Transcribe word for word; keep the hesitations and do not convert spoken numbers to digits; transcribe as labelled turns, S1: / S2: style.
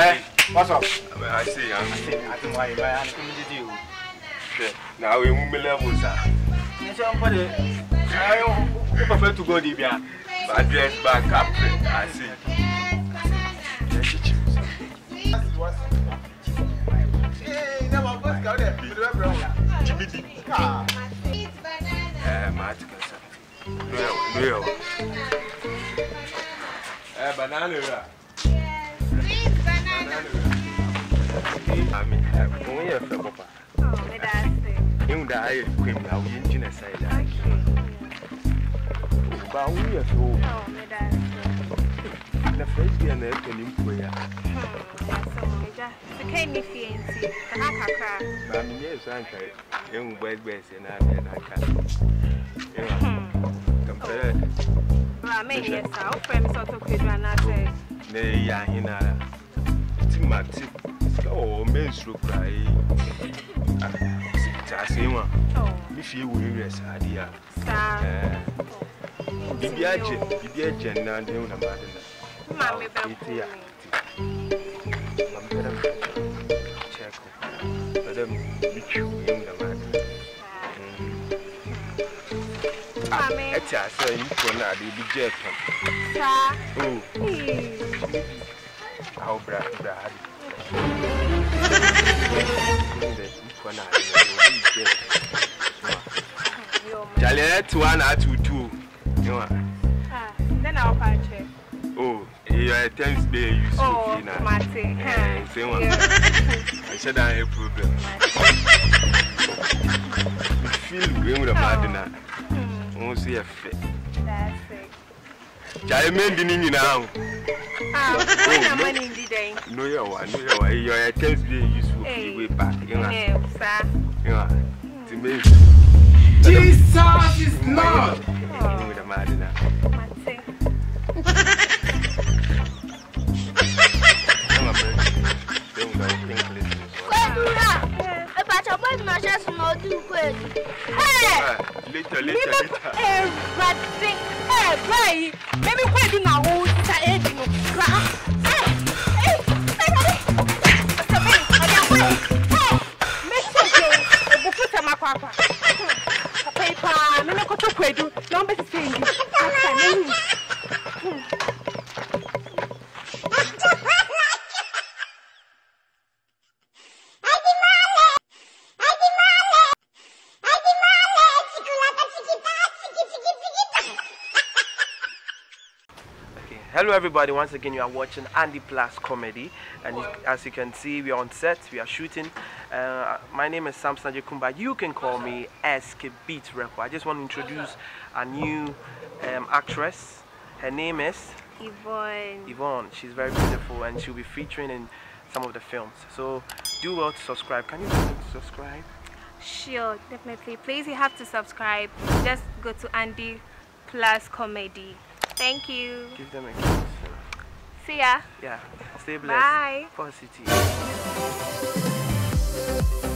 S1: Eh, what's up?
S2: I see, I'm
S1: saying, I don't know why I'm coming to you.
S2: Now we move levels, sir.
S1: I prefer to go deeper.
S2: But dress back up, I see.
S1: Hey, now I'm going to go there.
S2: Jimmy D. Eh, Martin, sir. Real, real. Eh, banana. I mean, only a few papa.
S3: Oh, that's it.
S2: You die, Queen, now you engine aside. But only a few.
S3: Oh, that's it.
S2: The first day, and then in prayer.
S3: The candy fiancé, the Hakaka.
S2: I mean, yes, I'm trying. Young white bears and I can't. Compare.
S3: I mean, yes, our friends sort of could run out there.
S2: Nay, Yahina. Timothy. Oh, menstrual cry. I say, one. If you will rest, idea. Sir. Be agent, be agent, and the owner, madam. Mammy, Betty. I'm better. Check. Madam, be true, young man. Mammy, it's a say you cannot be jet. Oh, how brad, brad. Jalet one or two two.
S3: Then I'll patch it.
S2: Oh, your attempts be used to
S3: oh, Martin.
S2: Same one. I said I have a problem. You feel going with a madina. Won't see a fit.
S3: That's it.
S2: Jaimen didn't you now?
S3: Ah, no money in the day.
S2: No, you are, no, you are. Your attempts be useful for the way back. You know,
S3: sir.
S2: Yeah, to me.
S1: Jesus is Lord.
S2: With a madina. Later, later, later.
S3: Everything, everybody. Maybe we do now. Oh, it's a ending of grass. Hey, hey, hey, make sure you put a macquaca. Paper, I'm not going to pay you. Don't be saying you.
S4: Hello everybody, once again you are watching Andyplus comedy, and you, as you can see we are on set, we are shooting. Uh, my name is SAMPSON, but you can call me Skbeatz Records. I just want to introduce a new um, actress. Her name is
S3: Yvonne.
S4: Yvonne. She's very beautiful and she'll be featuring in some of the films. So do well to subscribe. Can you subscribe?
S3: Sure, definitely. Please, you have to subscribe. Just go to Andyplus comedy. Thank you.
S4: Give them a kiss.
S3: See ya.
S4: Yeah. Stay blessed.
S3: Bye.
S4: Positive.